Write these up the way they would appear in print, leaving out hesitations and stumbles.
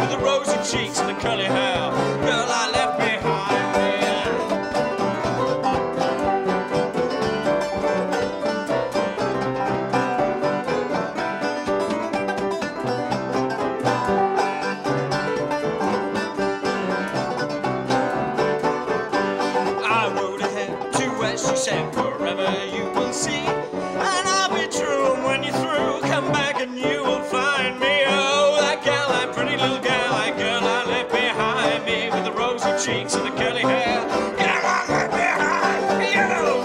with the rosy cheeks and the curly hair. Girl I left behind me. I rode ahead to where she said, forever you will see, and I'll be true. And when you're through, come back and you will find me. Oh, that gal, that pretty little gal, that girl I left behind me, with the rosy cheeks and the curly hair. Girl I left behind me, you know.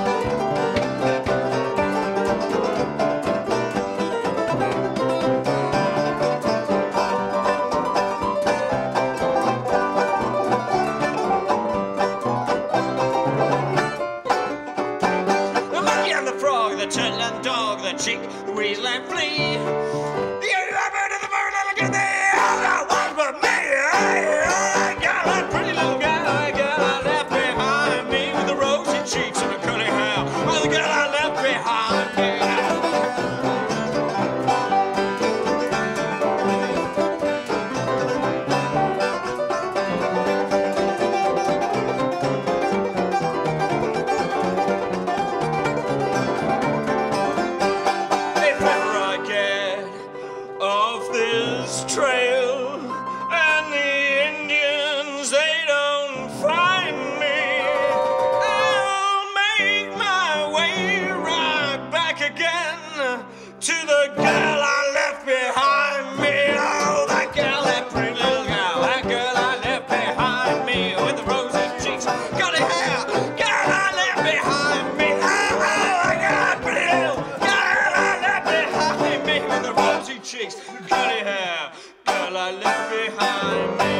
The frog, the turtle and dog, the chick, the weasel and flea. You ever to the bird and look at me? Oh, one but me. That gal, that pretty little gal, that girl I left behind me, with the rosy cheeks and the curly hair. Oh, the girl I left behind me. Of this trail, and the Indians, they don't find me, I'll make my way right back again to the girl I left behind me. Oh, that girl, that pretty little gal, that girl I left behind me, with the rosy cheeks, curly hair, girl I left behind me. Oh, that girl, that pretty little girl I left behind me, with the rosy cheeks, curly hair, girl I left behind me.